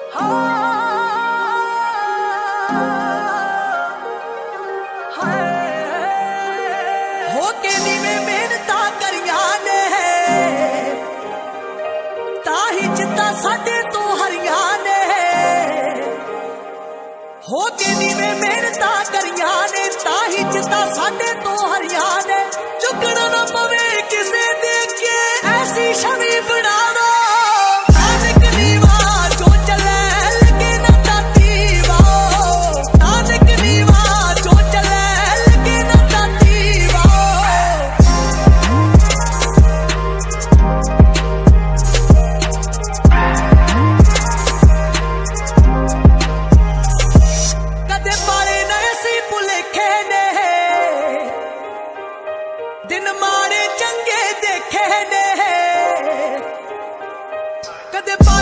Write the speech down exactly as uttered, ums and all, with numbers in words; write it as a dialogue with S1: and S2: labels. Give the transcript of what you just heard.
S1: होके नीवे मेहनता करिया ने ताही जिता साडे तो हरिया ने होके नीवे मेहनता करिया ने ताही जिता साडे तो हरिया ने चुकना ना पवे किसे देख के ऐसी छवि बना दो नानक नीवा जो चले लगे ना ताती वाओ नानक नीवा जो चले लगे ना ताती वाओ कदे पारे न ऐसी भुलेखे ने दिन मारे चंगे देखे ने कदे